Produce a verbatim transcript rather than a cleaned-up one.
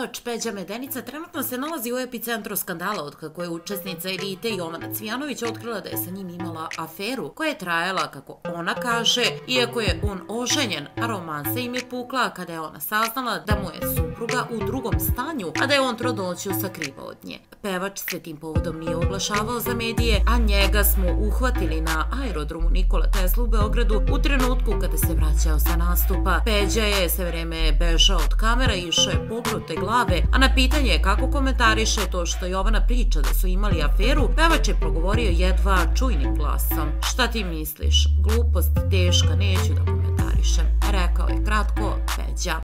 Pevač Peđa Medenica trenutno se nalazi u epicentru skandala otkako je učesnica Elite Jovana Cvijanović otkrila da je sa njim imala aferu koja je trajala, kako ona kaže, iako je on oženjen, a romansa im je pukla kada je ona saznala da mu je supruga u drugom stanju, a da je on trudnoću sakrivao od nje. Pevač se tim povodom nije oglašavao za medije, a njega smo uhvatili na aerodromu Nikola Tesla u Beogradu u trenutku kada se vraćao sa nastupa. Peđa je sve vreme bežao od kamera i išao je pokrute glave, a na pitanje kako komentariše to što Jovana priča da su imali aferu, pevač je progovorio jedva čujnim glasom. Šta ti misliš? Glupost teška, neću da komentarišem, rekao je kratko Peđa.